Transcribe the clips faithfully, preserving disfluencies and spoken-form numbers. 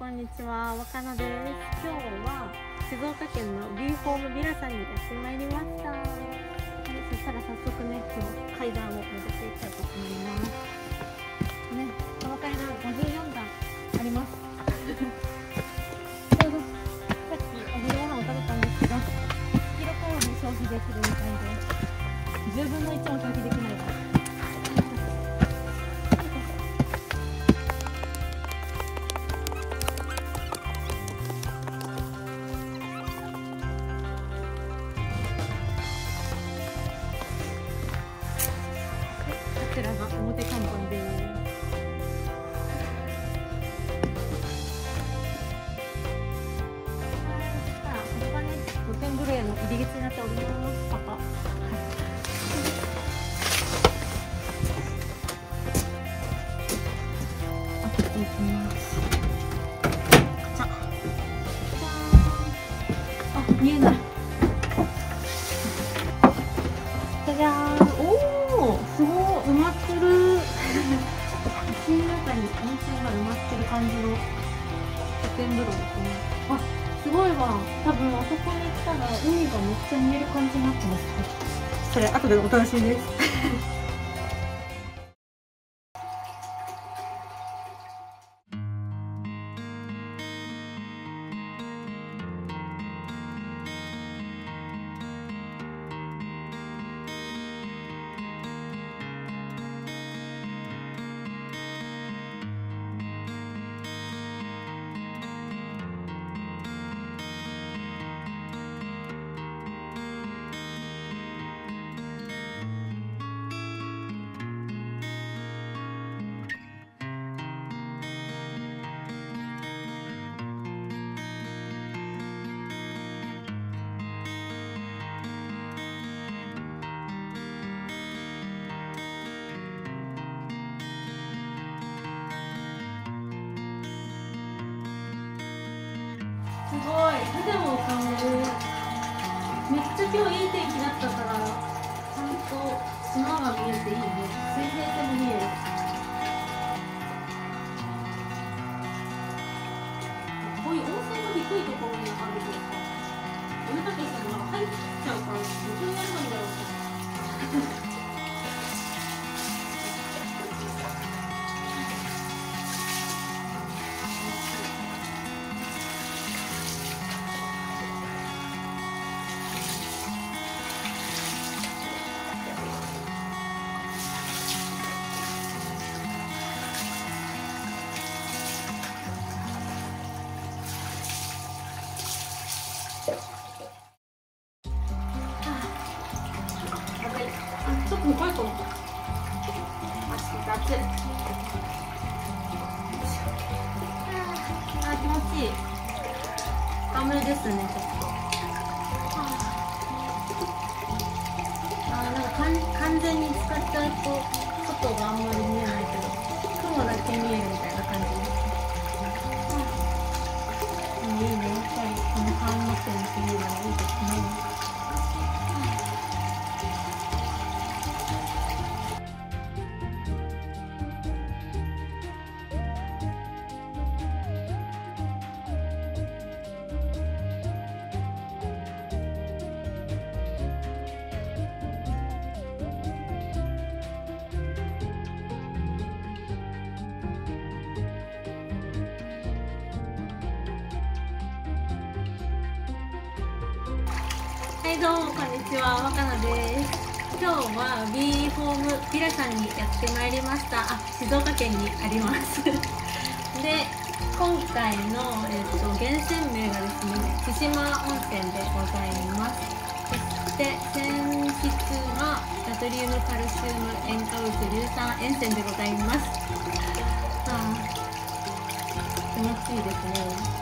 こんにちは、若菜です。今日は静岡県のビーホームビラさんにやってまいりました。はい、そしたら早速ね、今日階段を登っていきたいと思います。ね、この階段ごじゅうよんだんあります。ちょうどさっきお昼ご飯を食べたんですが、いちキロカロリー消費できるみたいで、じゅうぶんのいちも消費できないから。こちらが表看板です。さあ、ここがね、露天風呂への入り口になっております。パパ。開けていきます。じゃ、じゃーん。あ、見えない。じゃじゃーん。おー、すごい。埋まってる口の中に温泉が埋まってる感じの露天風呂ですね。あ、すごいわ。多分あそこに来たら海がめっちゃ見える感じになってます。それ後でお楽しみですすごい、風も浮かんでる。めっちゃ今日いい天気だったから、ちゃんと島が見えていいね。水平線も見える。こういう温泉が低いところにあるとさ、お湯かけしてもなんか入っちゃうから、どこにやればいいんだろうと。ちょっと怖いかも。暑い。あ、気持ちいい。寒いですね、ちょっと。あ、なんか完全に使っちゃうと外があんまり見えないけど、雲だけ見えるみたいな感じです。うん、いいね、やっぱりこの川の線っていうのがいいですね。はい、どうもこんにちは、若菜です。今日は ビー ホームビラさんにやってまいりました。あ、静岡県にありますで、今回の、えー、と源泉名がですね、千島温泉でございます。そして泉質がナトリウムカルシウム塩化物硫酸塩泉でございます。あ、気持ちいいですね。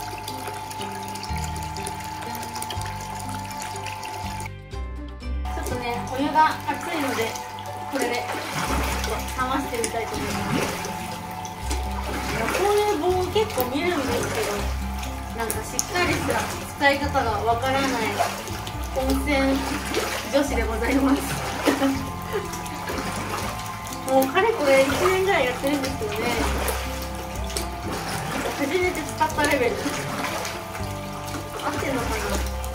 ちょっとね、お湯が熱いので、これでちょっと冷ましてみたいと思います。こういう棒結構見るんですけど、なんかしっかりした使い方がわからない温泉女子でございますもうかれこれいちねんぐらいやってるんですよね。 初めて使ったレベル。合ってんのかな。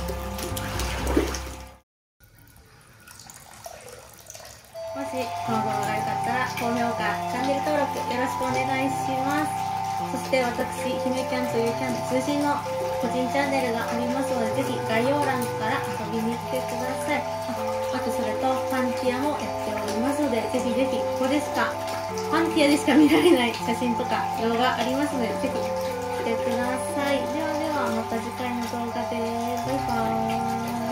もしこの動画が良かったら高評価、チャンネル登録よろしくお願いします。そして私、ひめキャンというキャン通信の個人チャンネルがありますので、ぜひ概要欄から遊びに来てください。あとそれとパンティアもやっておりますので、ぜひぜひここでしかパンティアでしか見られない写真とか動画ありますので、ぜひ来てください。ではではまた次回の動画でバイバーイ。